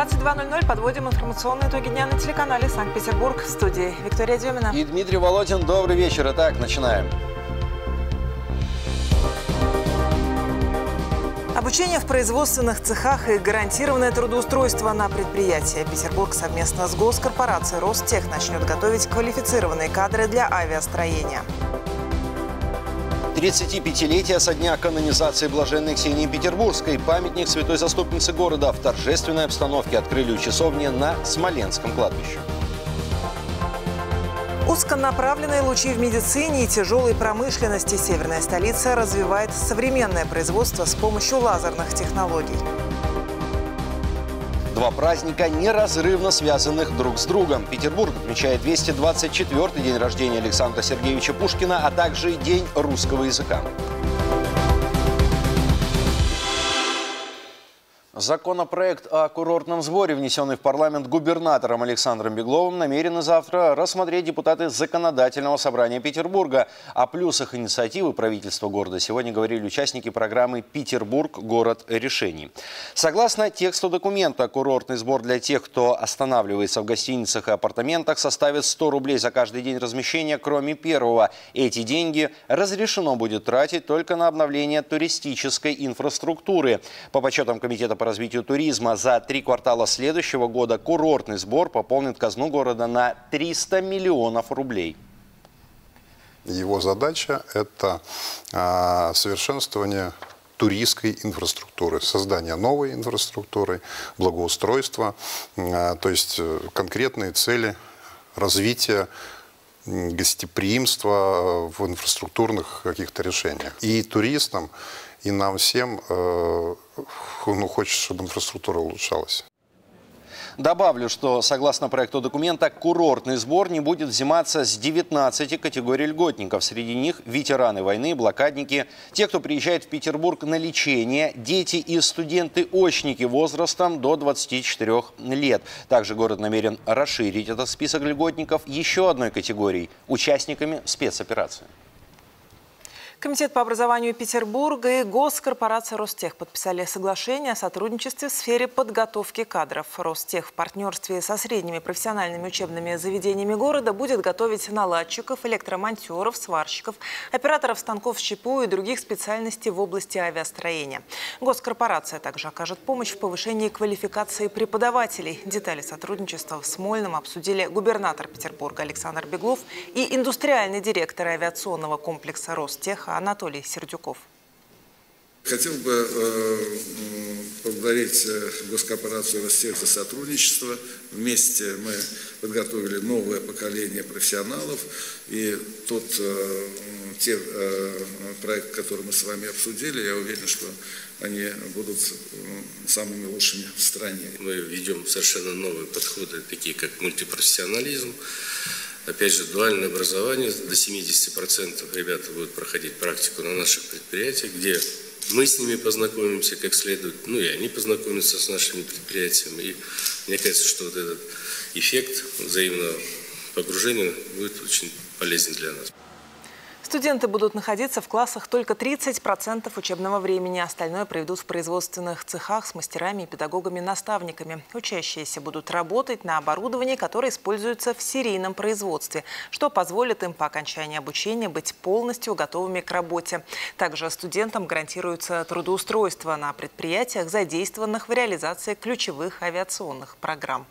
22:00 подводим информационные итоги дня на телеканале «Санкт-Петербург». В студии Виктория Демина и Дмитрий Володин. Добрый вечер. Итак, начинаем. Обучение в производственных цехах и гарантированное трудоустройство на предприятии. Петербург совместно с госкорпорацией «Ростех» начнет готовить квалифицированные кадры для авиастроения. 35-летие со дня канонизации блаженной Ксении Петербургской. Памятник святой заступницы города в торжественной обстановке открыли у часовни на Смоленском кладбище. Узконаправленные лучи в медицине и тяжелой промышленности. Северная столица развивает современное производство с помощью лазерных технологий. Два праздника, неразрывно связанных друг с другом. Петербург отмечает 224-й день рождения Александра Сергеевича Пушкина, а также и День русского языка. Законопроект о курортном сборе, внесенный в парламент губернатором Александром Бегловым, намерены завтра рассмотреть депутаты Законодательного собрания Петербурга. О плюсах инициативы правительства города сегодня говорили участники программы «Петербург. Город решений». Согласно тексту документа, курортный сбор для тех, кто останавливается в гостиницах и апартаментах, составит 100 рублей за каждый день размещения, кроме первого. Эти деньги разрешено будет тратить только на обновление туристической инфраструктуры. По подсчетам Комитета по развитию туризма, за 3 квартала следующего года курортный сбор пополнит казну города на 300 миллионов рублей. Его задача – это совершенствование туристской инфраструктуры, создание новой инфраструктуры, благоустройства, то есть конкретные цели развития гостеприимства в инфраструктурных каких-то решениях. И туристам, и нам всем хочется, чтобы инфраструктура улучшалась. Добавлю, что согласно проекту документа, курортный сбор не будет взиматься с 19 категорий льготников. Среди них ветераны войны, блокадники, те, кто приезжает в Петербург на лечение, дети и студенты-очники возрастом до 24 лет. Также город намерен расширить этот список льготников еще одной категорией – участниками спецоперации. Комитет по образованию Петербурга и госкорпорация «Ростех» подписали соглашение о сотрудничестве в сфере подготовки кадров. «Ростех» в партнерстве со средними профессиональными учебными заведениями города будет готовить наладчиков, электромонтеров, сварщиков, операторов станков ЩПУ и других специальностей в области авиастроения. Госкорпорация также окажет помощь в повышении квалификации преподавателей. Детали сотрудничества в Смольном обсудили губернатор Петербурга Александр Беглов и индустриальный директор авиационного комплекса «Ростех» Анатолий Сердюков. Хотел бы поблагодарить госкорпорацию «Ростех» за сотрудничество. Вместе мы подготовили новое поколение профессионалов. И те проекты, которые мы с вами обсудили, я уверен, что они будут самыми лучшими в стране. Мы ведем совершенно новые подходы, такие как мультипрофессионализм. Опять же, дуальное образование, до 70% ребята будут проходить практику на наших предприятиях, где мы с ними познакомимся как следует, и они познакомятся с нашими предприятиями. И мне кажется, что вот этот эффект взаимного погружения будет очень полезен для нас. Студенты будут находиться в классах только 30% учебного времени. Остальное проведут в производственных цехах с мастерами и педагогами-наставниками. Учащиеся будут работать на оборудовании, которое используется в серийном производстве, что позволит им по окончании обучения быть полностью готовыми к работе. Также студентам гарантируется трудоустройство на предприятиях, задействованных в реализации ключевых авиационных программ.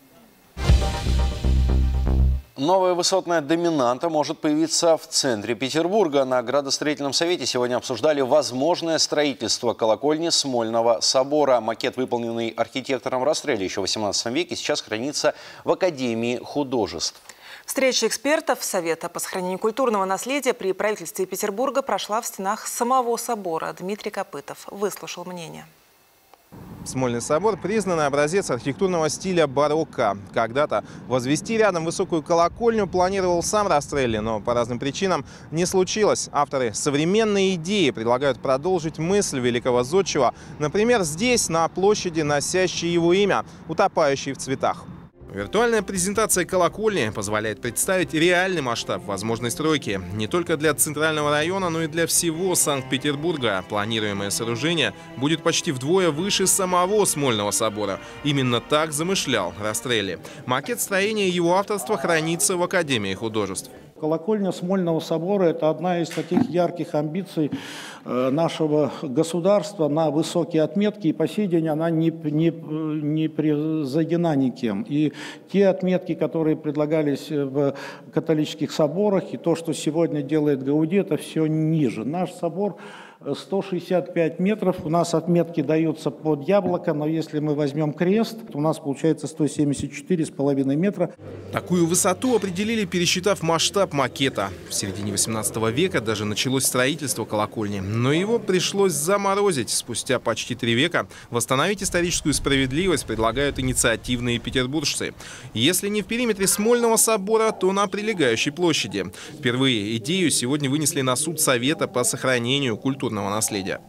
Новая высотная доминанта может появиться в центре Петербурга. На градостроительном совете сегодня обсуждали возможное строительство колокольни Смольного собора. Макет, выполненный архитектором Растрелли еще в XVIII веке, сейчас хранится в Академии художеств. Встреча экспертов Совета по сохранению культурного наследия при правительстве Петербурга прошла в стенах самого собора. Дмитрий Копытов выслушал мнение. Смольный собор – признанный образец архитектурного стиля барокко. Когда-то возвести рядом высокую колокольню планировал сам Растрелли, но по разным причинам не случилось. Авторы современной идеи предлагают продолжить мысль великого зодчего, например, здесь, на площади, носящей его имя, утопающей в цветах. Виртуальная презентация колокольни позволяет представить реальный масштаб возможной стройки. Не только для центрального района, но и для всего Санкт-Петербурга. Планируемое сооружение будет почти вдвое выше самого Смольного собора. Именно так замышлял Растрелли. Макет строения его авторства хранится в Академии художеств. Колокольня Смольного собора – это одна из таких ярких амбиций нашего государства на высокие отметки, и по сей день она не превзойдена никем. И те отметки, которые предлагались в католических соборах, и то, что сегодня делает Гауди, это все ниже. Наш собор 165 метров, у нас отметки даются под яблоко, но если мы возьмем крест, у нас получается 174,5 метра. Такую высоту определили, пересчитав масштаб макета. В середине 18 века даже началось строительство колокольни, но его пришлось заморозить. Спустя почти 3 века восстановить историческую справедливость предлагают инициативные петербуржцы. Если не в периметре Смольного собора, то на прилегающей площади. Впервые идею сегодня вынесли на суд Совета по сохранению культурного наследия.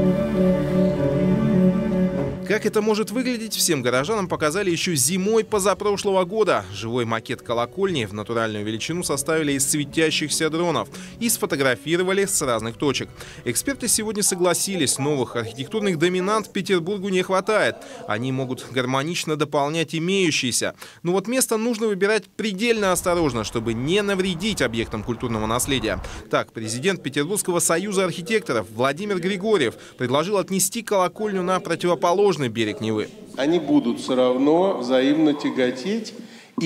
Как это может выглядеть, всем горожанам показали еще зимой позапрошлого года. Живой макет колокольни в натуральную величину составили из светящихся дронов и сфотографировали с разных точек. Эксперты сегодня согласились, новых архитектурных доминант Петербургу не хватает. Они могут гармонично дополнять имеющиеся. Но вот место нужно выбирать предельно осторожно, чтобы не навредить объектам культурного наследия. Так, президент Петербургского союза архитекторов Владимир Григорьев предложил отнести колокольню на противоположный берег Невы. Они будут все равно взаимно тяготеть,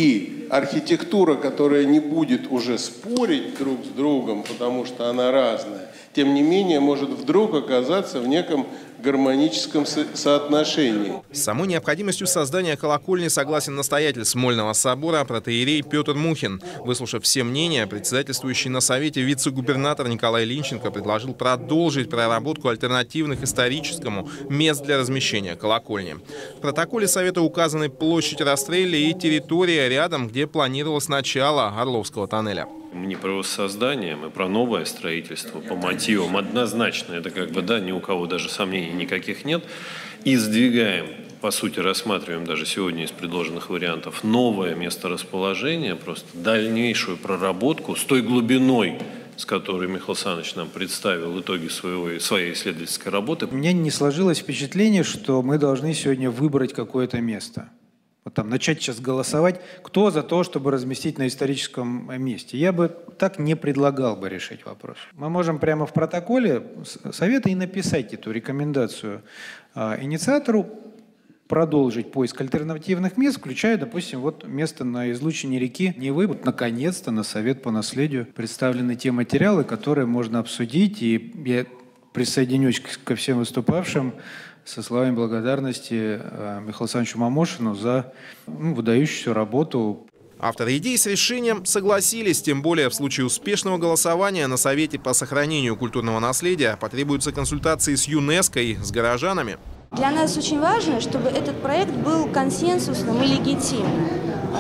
и архитектура, которая не будет уже спорить друг с другом, потому что она разная, тем не менее может вдруг оказаться в неком гармоническом соотношении. С самой необходимостью создания колокольни согласен настоятель Смольного собора протоиерей Петр Мухин. Выслушав все мнения, председательствующий на совете вице-губернатор Николай Линченко предложил продолжить проработку альтернативных историческому мест для размещения колокольни. В протоколе совета указаны площадь Растрелли и территория рядом, где планировалось начало Орловского тоннеля. Не про воссоздание, мы про новое строительство по мотивам. Однозначно, это ни у кого даже сомнений никаких нет. И сдвигаем, по сути, рассматриваем даже сегодня из предложенных вариантов новое месторасположение, просто дальнейшую проработку с той глубиной, с которой Михаил Александрович нам представил итоги своей исследовательской работы. У меня не сложилось впечатление, что мы должны сегодня выбрать какое-то место. Начать сейчас голосовать, кто за то, чтобы разместить на историческом месте. Я бы так не предлагал бы решить вопрос. Мы можем прямо в протоколе совета и написать эту рекомендацию инициатору, продолжить поиск альтернативных мест, включая, допустим, место на излучине реки Невы. Наконец-то на Совет по наследию представлены те материалы, которые можно обсудить. И я присоединюсь ко всем выступавшим со словами благодарности Михаилу Александровичу Мамошину за выдающуюся работу. Авторы идеи с решением согласились, тем более в случае успешного голосования на Совете по сохранению культурного наследия потребуются консультации с ЮНЕСКО и с горожанами. Для нас очень важно, чтобы этот проект был консенсусным и легитимным.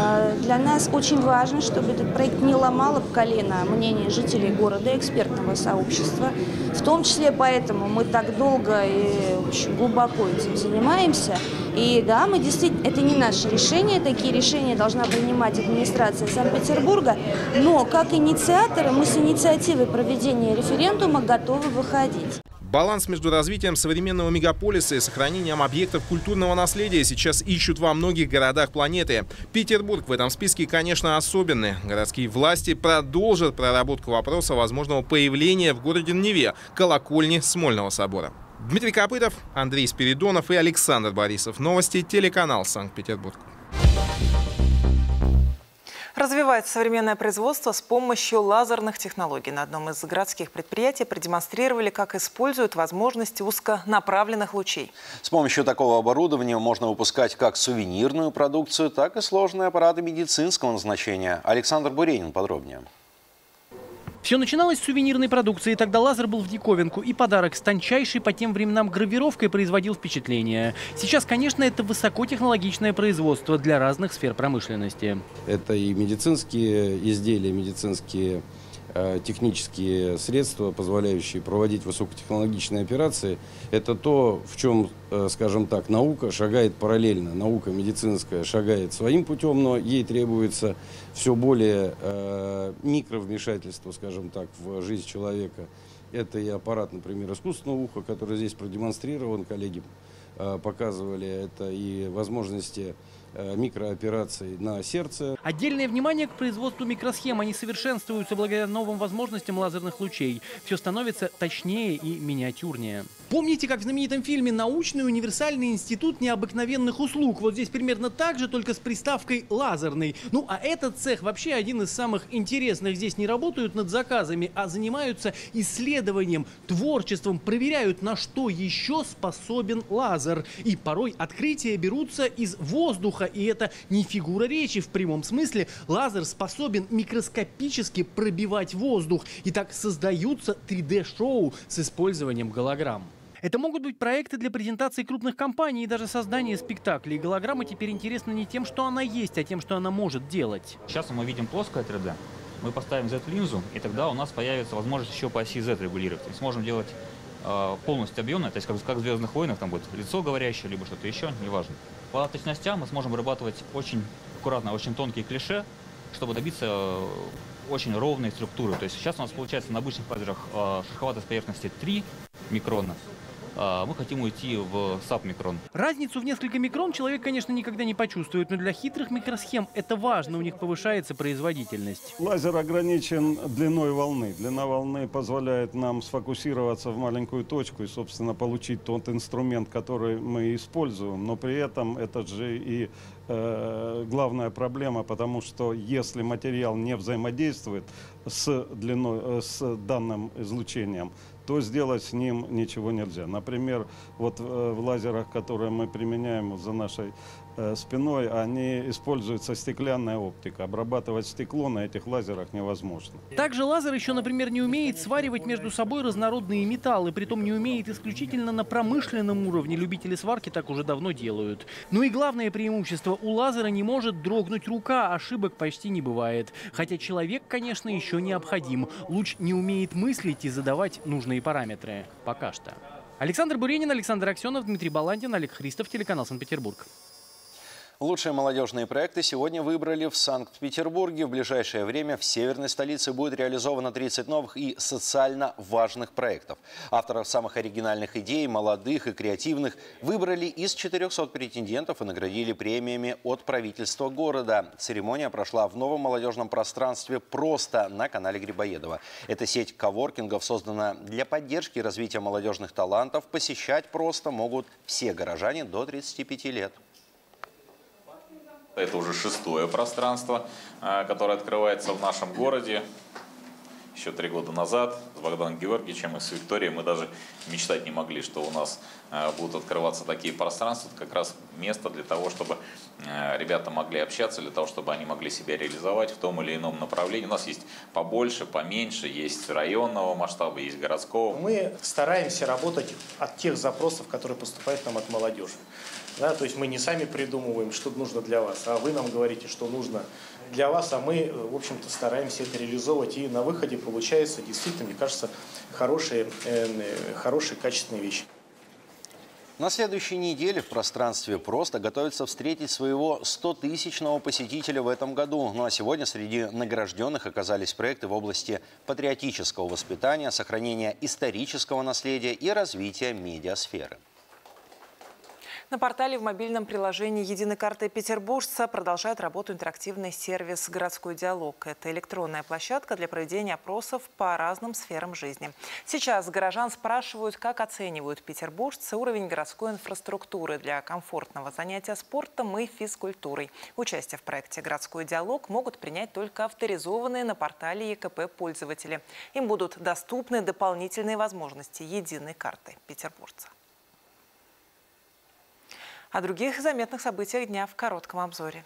Для нас очень важно, чтобы этот проект не ломал об колено мнение жителей города, экспертного сообщества. В том числе поэтому мы так долго и очень глубоко этим занимаемся. И да, мы действительно, это не наше решение, такие решения должна принимать администрация Санкт-Петербурга, но как инициаторы мы с инициативой проведения референдума готовы выходить. Баланс между развитием современного мегаполиса и сохранением объектов культурного наследия сейчас ищут во многих городах планеты. Петербург в этом списке, конечно, особенный. Городские власти продолжат проработку вопроса возможного появления в городе Неве колокольни Смольного собора. Дмитрий Копытов, Андрей Спиридонов и Александр Борисов. Новости, телеканал Санкт-Петербург. Развивается современное производство с помощью лазерных технологий. На одном из городских предприятий продемонстрировали, как используют возможности узконаправленных лучей. С помощью такого оборудования можно выпускать как сувенирную продукцию, так и сложные аппараты медицинского назначения. Александр Буренин подробнее. Все начиналось с сувенирной продукции. Тогда лазер был в диковинку, и подарок с тончайшей по тем временам гравировкой производил впечатление. Сейчас, конечно, это высокотехнологичное производство для разных сфер промышленности. Это и медицинские изделия, медицинские технические средства, позволяющие проводить высокотехнологичные операции. Это то, в чем, скажем так, наука шагает параллельно. Наука медицинская шагает своим путем, но ей требуется все более микровмешательство, скажем так, в жизнь человека. Это и аппарат, например, искусственного уха, который здесь продемонстрирован, коллеги показывали, это и возможности микроопераций на сердце. Отдельное внимание к производству микросхем. Они совершенствуются благодаря новым возможностям лазерных лучей. Все становится точнее и миниатюрнее. Помните, как в знаменитом фильме «Научный универсальный институт необыкновенных услуг»? Вот здесь примерно так же, только с приставкой «лазерный». Ну, а этот цех вообще один из самых интересных. Здесь не работают над заказами, а занимаются исследованием, творчеством, проверяют, на что еще способен лазер. И порой открытия берутся из воздуха. И это не фигура речи в прямом смысле. Лазер способен микроскопически пробивать воздух. И так создаются 3D-шоу с использованием голограмм. Это могут быть проекты для презентации крупных компаний и даже создания спектаклей. Голограмма теперь интересна не тем, что она есть, а тем, что она может делать. Сейчас мы видим плоское 3D. Мы поставим Z-линзу, и тогда у нас появится возможность еще по оси Z регулировать. То есть сможем делать полностью объемное, то есть как в «Звездных войнах», там будет лицо говорящее, либо что-то еще, неважно. По точностям мы сможем вырабатывать очень аккуратно, очень тонкие клише, чтобы добиться очень ровной структуры. То есть сейчас у нас получается на обычных лазерах шероховатость поверхности 3 микрона. Мы хотим уйти в саб-микрон. Разницу в несколько микрон человек, конечно, никогда не почувствует, но для хитрых микросхем это важно, у них повышается производительность. Лазер ограничен длиной волны. Длина волны позволяет нам сфокусироваться в маленькую точку и, собственно, получить тот инструмент, который мы используем. Но при этом это же и главная проблема, потому что если материал не взаимодействует с данным излучением, то сделать с ним ничего нельзя. Например, вот в лазерах, которые мы применяем за нашей спиной, они используются стеклянная оптика. Обрабатывать стекло на этих лазерах невозможно. Также лазер еще, например, не умеет сваривать между собой разнородные металлы, притом не умеет исключительно на промышленном уровне. Любители сварки так уже давно делают. Ну и главное преимущество: у лазера не может дрогнуть рука, ошибок почти не бывает. Хотя человек, конечно, еще необходим. Луч не умеет мыслить и задавать нужные параметры. Пока что. Александр Буренин, Александр Аксенов, Дмитрий Баландин, Олег Христов, телеканал Санкт-Петербург. Лучшие молодежные проекты сегодня выбрали в Санкт-Петербурге. В ближайшее время в северной столице будет реализовано 30 новых и социально важных проектов. Авторов самых оригинальных идей, молодых и креативных, выбрали из 400 претендентов и наградили премиями от правительства города. Церемония прошла в новом молодежном пространстве «Просто» на канале Грибоедова. Эта сеть коворкингов создана для поддержки и развития молодежных талантов. Посещать «Просто» могут все горожане до 35 лет. Это уже 6-е пространство, которое открывается в нашем городе. Еще 3 года назад с Богданом Георгиевичем и с Викторией мы даже мечтать не могли, что у нас будут открываться такие пространства. Это как раз место для того, чтобы ребята могли общаться, для того, чтобы они могли себя реализовать в том или ином направлении. У нас есть побольше, поменьше, есть районного масштаба, есть городского. Мы стараемся работать от тех запросов, которые поступают нам от молодежи. Да, то есть мы не сами придумываем, что нужно для вас, а вы нам говорите, что нужно для вас, а мы, в общем-то, стараемся это реализовывать. И на выходе получается действительно, мне кажется, хорошие качественные вещи. На следующей неделе в пространстве «Просто» готовится встретить своего 100-тысячного посетителя в этом году. Ну а сегодня среди награжденных оказались проекты в области патриотического воспитания, сохранения исторического наследия и развития медиасферы. На портале в мобильном приложении «Единой карты петербуржца» продолжает работу интерактивный сервис «Городской диалог». Это электронная площадка для проведения опросов по разным сферам жизни. Сейчас горожан спрашивают, как оценивают петербуржцы уровень городской инфраструктуры для комфортного занятия спортом и физкультурой. Участие в проекте «Городской диалог» могут принять только авторизованные на портале ЕКП пользователи. Им будут доступны дополнительные возможности «Единой карты петербуржца». О других заметных событиях дня в коротком обзоре.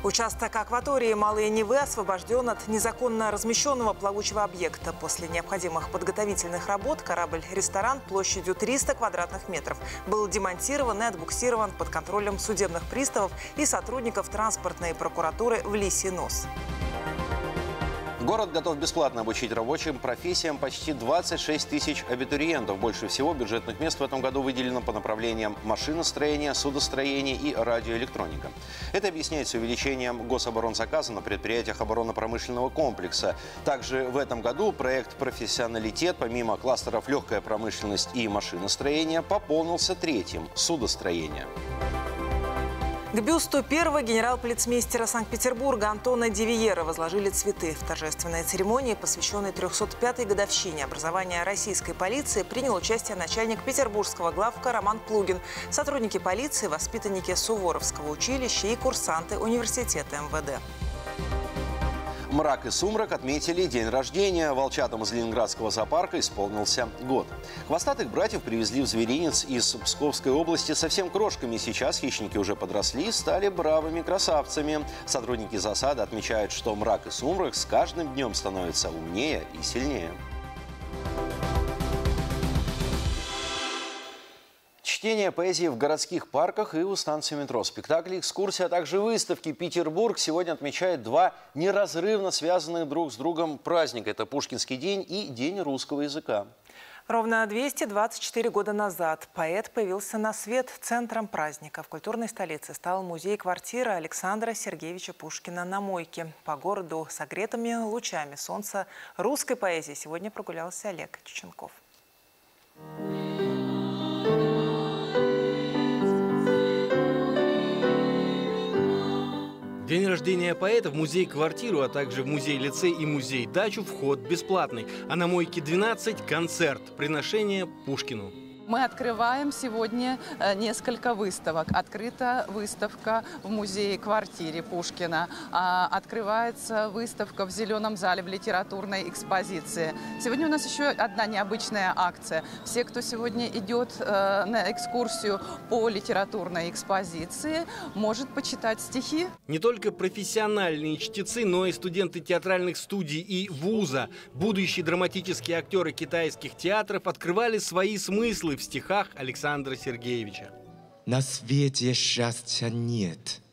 Участок акватории Малые Невы освобожден от незаконно размещенного плавучего объекта. После необходимых подготовительных работ корабль-ресторан площадью 300 квадратных метров был демонтирован и отбуксирован под контролем судебных приставов и сотрудников транспортной прокуратуры в Лисий Нос. Город готов бесплатно обучить рабочим профессиям почти 26 тысяч абитуриентов. Больше всего бюджетных мест в этом году выделено по направлениям машиностроения, судостроения и радиоэлектроника. Это объясняется увеличением гособоронзаказа на предприятиях оборонно-промышленного комплекса. Также в этом году проект «Профессионалитет» помимо кластеров «Легкая промышленность» и «Машиностроение» пополнился третьим – «Судостроение». К бюсту первого генерал-полицмейстера Санкт-Петербурга Антона Дивиера возложили цветы. В торжественной церемонии, посвященной 305-й годовщине образования российской полиции, принял участие начальник петербургского главка Роман Плугин, сотрудники полиции, воспитанники Суворовского училища и курсанты университета МВД. Мрак и сумрак отметили день рождения. Волчатам из Ленинградского зоопарка исполнился год. Хвостатых братьев привезли в зверинец из Псковской области совсем крошками. Сейчас хищники уже подросли и стали бравыми красавцами. Сотрудники засады отмечают, что мрак и сумрак с каждым днем становятся умнее и сильнее. Чтение поэзии в городских парках и у станции метро. Спектакли, экскурсии, а также выставки. Петербург сегодня отмечает два неразрывно связанных друг с другом праздника. Это Пушкинский день и День русского языка. Ровно 224 года назад поэт появился на свет. Центром праздника в культурной столице стал музей-квартира Александра Сергеевича Пушкина на Мойке. По городу согретыми лучами солнца русской поэзии сегодня прогулялся Олег Чеченков. День рождения поэта в музей-квартиру, а также в музей-лицей и музей-дачу вход бесплатный. А на Мойке 12 – концерт, приношение Пушкину. Мы открываем сегодня несколько выставок. Открыта выставка в музее-квартире Пушкина. Открывается выставка в Зеленом зале в литературной экспозиции. Сегодня у нас еще одна необычная акция. Все, кто сегодня идет на экскурсию по литературной экспозиции, может почитать стихи. Не только профессиональные чтецы, но и студенты театральных студий и вуза, будущие драматические актеры китайских театров открывали свои смыслы в стихах Александра Сергеевича. На свете счастья нет,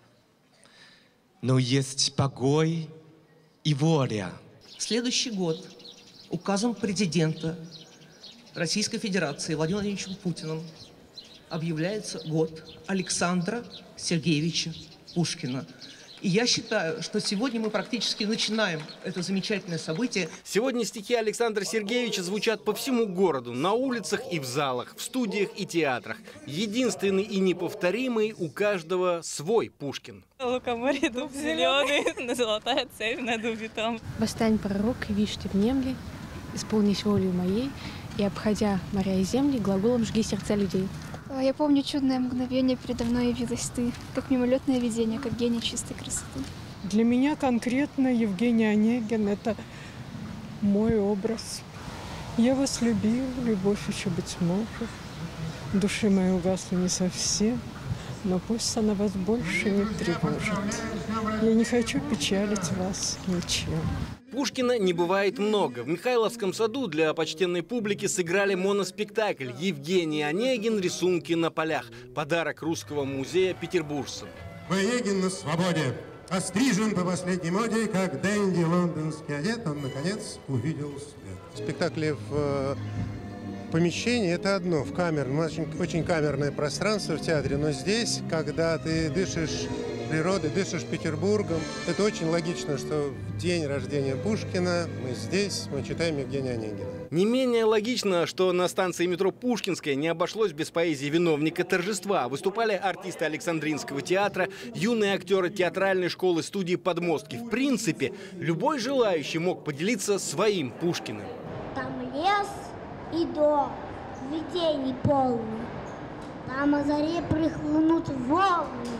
но есть покой и воля. Следующий год указом президента Российской Федерации Владимиром Владимировичем Путиным объявляется год Александра Сергеевича Пушкина. И я считаю, что сегодня мы практически начинаем это замечательное событие. Сегодня стихи Александра Сергеевича звучат по всему городу, на улицах и в залах, в студиях и театрах. Единственный и неповторимый, у каждого свой Пушкин. Лукоморье, дуб зеленый, золотая цепь на дубе там. Восстань, пророк, вишь ты внемли, исполнись волею моей, и, обходя моря и земли, глаголом жги сердца людей. Я помню чудное мгновение, передо мной явилась ты, как мимолетное видение, как гений чистой красоты. Для меня конкретно Евгений Онегин – это мой образ. Я вас любил, любовь еще быть может. Души моей угасла не совсем, но пусть она вас больше не тревожит. Я не хочу печалить вас ничем. Пушкина не бывает много. В Михайловском саду для почтенной публики сыграли моноспектакль «Евгений Онегин. Рисунки на полях». Подарок Русского музея петербуржцам. Онегин на свободе. Острижен по последней моде, как дэнди лондонский одет, он, наконец, увидел свет. Спектакли в помещении – это одно, в камерном. Очень камерное пространство в театре, но здесь, когда ты дышишь природой, дышишь Петербургом, это очень логично, что в день рождения Пушкина мы здесь, мы читаем Евгения Онегина. Не менее логично, что на станции метро Пушкинская не обошлось без поэзии виновника торжества. Выступали артисты Александринского театра, юные актеры театральной школы студии «Подмостки». В принципе, любой желающий мог поделиться своим Пушкиным. Там лес и дом, видений полный, там о заре прихлынут волны.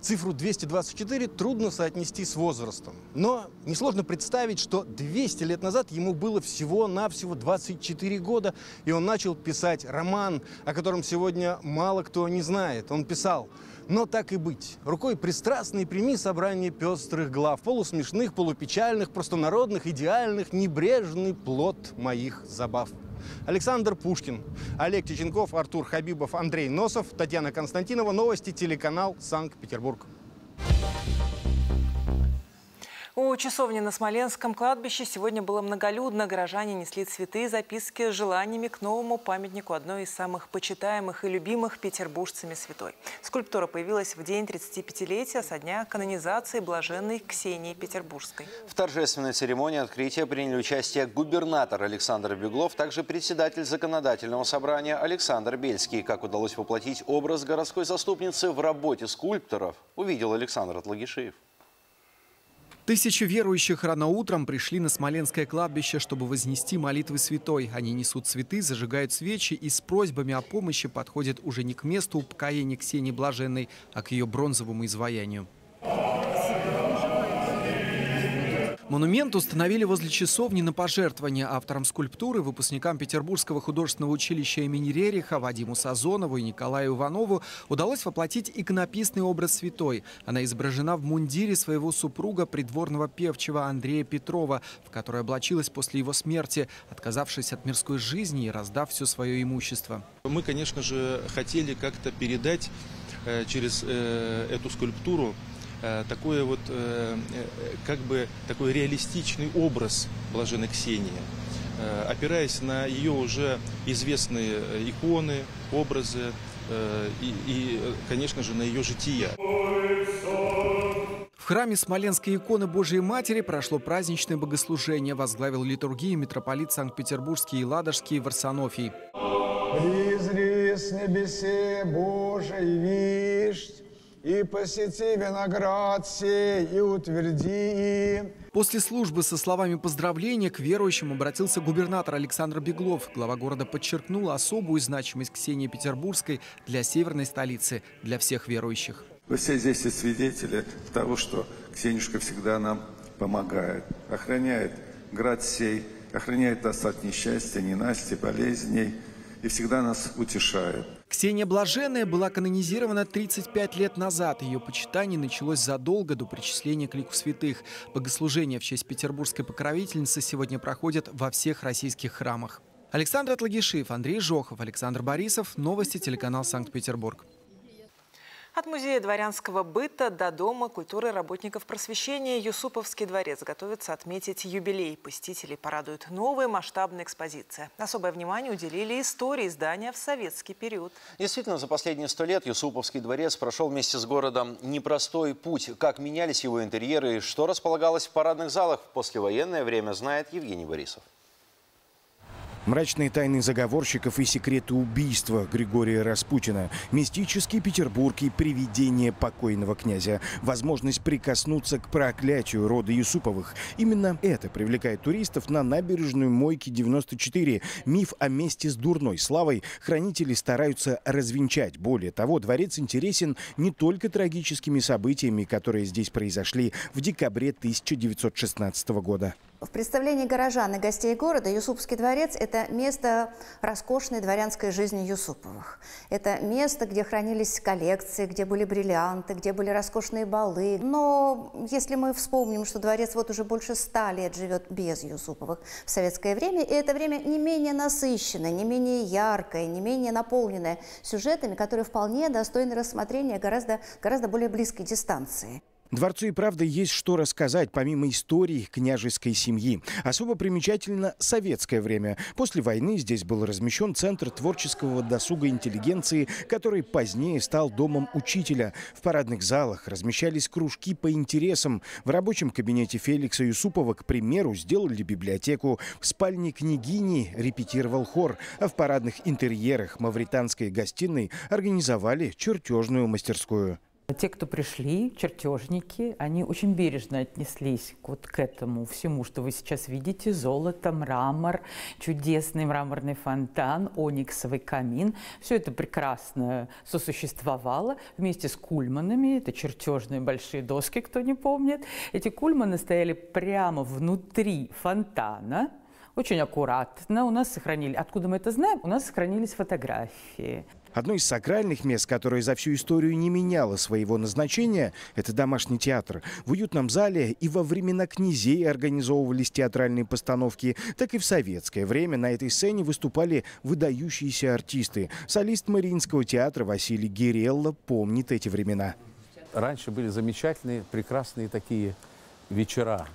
Цифру 224 трудно соотнести с возрастом. Но несложно представить, что 200 лет назад ему было всего-навсего 24 года, и он начал писать роман, о котором сегодня мало кто не знает. Он писал: «Но так и быть, рукой пристрастной прими собрание пестрых глав, полусмешных, полупечальных, простонародных, идеальных, небрежный плод моих забав». Александр Пушкин, Олег Чеченков, Артур Хабибов, Андрей Носов, Татьяна Константинова. Новости, телеканал Санкт-Петербург. У часовни на Смоленском кладбище сегодня было многолюдно. Горожане несли цветы и записки с желаниями к новому памятнику одной из самых почитаемых и любимых петербуржцами святой. Скульптура появилась в день 35-летия со дня канонизации блаженной Ксении Петербургской. В торжественной церемонии открытия приняли участие губернатор Александр Беглов, также председатель законодательного собрания Александр Бельский. Как удалось воплотить образ городской заступницы в работе скульпторов, увидел Александр Атлагишиев. Тысячи верующих рано утром пришли на Смоленское кладбище, чтобы вознести молитвы святой. Они несут цветы, зажигают свечи и с просьбами о помощи подходят уже не к месту упокоения Ксении Блаженной, а к ее бронзовому изваянию. Монумент установили возле часовни на пожертвование. Авторам скульптуры, выпускникам Петербургского художественного училища имени Рериха, Вадиму Сазонову и Николаю Иванову удалось воплотить иконописный образ святой. Она изображена в мундире своего супруга, придворного певчего Андрея Петрова, в который облачилась после его смерти, отказавшись от мирской жизни и раздав все свое имущество. Мы, конечно же, хотели как-то передать через эту скульптуру такой такой реалистичный образ блаженной Ксении, опираясь на ее уже известные иконы, образы и, конечно же, на ее жития. В храме Смоленской иконы Божией Матери прошло праздничное богослужение. Возглавил литургию митрополит Санкт-Петербургский и Ладожский Варсонофий. «Призри с небесе Божий вишь, и посети виноград сей, и утверди». После службы со словами поздравления к верующим обратился губернатор Александр Беглов. Глава города подчеркнул особую значимость Ксении Петербургской для северной столицы, для всех верующих. Вы все здесь и свидетели того, что Ксенюшка всегда нам помогает, охраняет град сей, охраняет нас от несчастья, ненастья, болезней и всегда нас утешает. Ксения Блаженная была канонизирована 35 лет назад. Ее почитание началось задолго до причисления к лику святых. Богослужения в честь петербургской покровительницы сегодня проходят во всех российских храмах. Александр Атлагишиев, Андрей Жохов, Александр Борисов. Новости, телеканал Санкт-Петербург. От музея дворянского быта до Дома культуры работников просвещения Юсуповский дворец готовится отметить юбилей. Посетителей порадует новая масштабная экспозиция. Особое внимание уделили истории здания в советский период. Действительно, за последние 100 лет Юсуповский дворец прошел вместе с городом непростой путь. Как менялись его интерьеры и что располагалось в парадных залах в послевоенное время, знает Евгений Борисов. Мрачные тайны заговорщиков и секреты убийства Григория Распутина, мистический Петербург и привидение покойного князя, возможность прикоснуться к проклятию рода Юсуповых. Именно это привлекает туристов на набережную Мойки 94. Миф о месте с дурной славой хранители стараются развенчать. Более того, дворец интересен не только трагическими событиями, которые здесь произошли в декабре 1916 года. В представлении горожан и гостей города Юсуповский дворец – это место роскошной дворянской жизни Юсуповых. Это место, где хранились коллекции, где были бриллианты, где были роскошные балы. Но если мы вспомним, что дворец вот уже больше 100 лет живет без Юсуповых в советское время, и это время не менее насыщенное, не менее яркое, не менее наполненное сюжетами, которые вполне достойны рассмотрения гораздо более близкой дистанции. Дворцу и правда есть что рассказать, помимо истории княжеской семьи. Особо примечательно советское время. После войны здесь был размещен Центр творческого досуга интеллигенции, который позднее стал домом учителя. В парадных залах размещались кружки по интересам. В рабочем кабинете Феликса Юсупова, к примеру, сделали библиотеку. В спальне княгини репетировал хор. А в парадных интерьерах мавританской гостиной организовали чертежную мастерскую. Те, кто пришли, чертежники, они очень бережно отнеслись вот к этому всему, что вы сейчас видите. Золото, мрамор, чудесный мраморный фонтан, ониксовый камин. Все это прекрасно сосуществовало вместе с кульманами. Это чертежные большие доски, кто не помнит. Эти кульманы стояли прямо внутри фонтана. Очень аккуратно. У нас сохранили, откуда мы это знаем, у нас сохранились фотографии. Одно из сакральных мест, которое за всю историю не меняло своего назначения, это домашний театр. В уютном зале и во времена князей организовывались театральные постановки, так и в советское время на этой сцене выступали выдающиеся артисты. Солист Мариинского театра Василий Гирелло помнит эти времена. Раньше были замечательные, прекрасные такие вечера.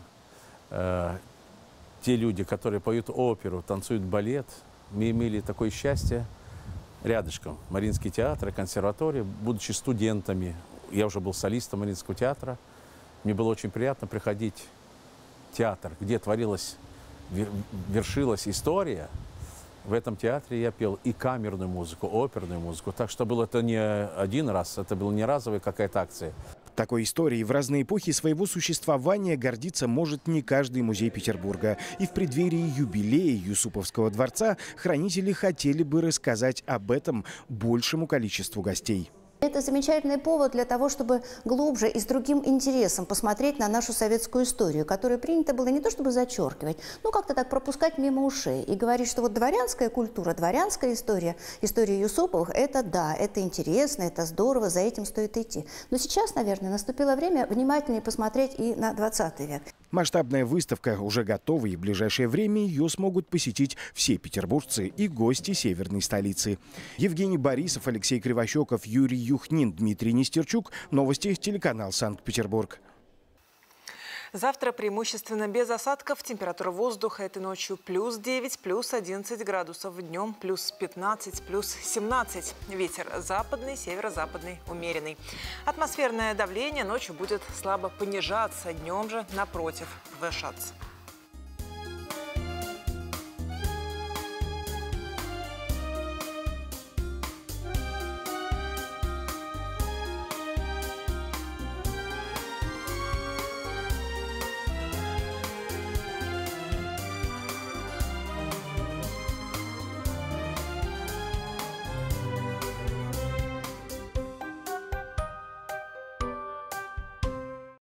Те люди, которые поют оперу, танцуют балет, мы имели такое счастье. Рядышком Мариинский театр, консерватория, будучи студентами, я уже был солистом Мариинского театра, мне было очень приятно приходить в театр, где творилась, вершилась история. В этом театре я пел и камерную музыку, оперную музыку, так что было это не один раз, это была не разовая какая-то акция. Такой историей в разные эпохи своего существования гордиться может не каждый музей Петербурга. И в преддверии юбилея Юсуповского дворца хранители хотели бы рассказать об этом большему количеству гостей. Это замечательный повод для того, чтобы глубже и с другим интересом посмотреть на нашу советскую историю, которую принято было не то чтобы зачеркивать, но как-то так пропускать мимо ушей и говорить, что вот дворянская культура, дворянская история, история Юсуповых – это да, это интересно, это здорово, за этим стоит идти. Но сейчас, наверное, наступило время внимательнее посмотреть и на 20 век. Масштабная выставка уже готова, и в ближайшее время ее смогут посетить все петербуржцы и гости северной столицы. Евгений Борисов, Алексей Кривощеков, Юрий Юхнин, Дмитрий Нестерчук. Новости, телеканал Санкт-Петербург. Завтра преимущественно без осадков. Температура воздуха этой ночью плюс 9, плюс 11 градусов. Днем плюс 15, плюс 17. Ветер западный, северо-западный, умеренный. Атмосферное давление ночью будет слабо понижаться. Днем же, напротив, повышаться.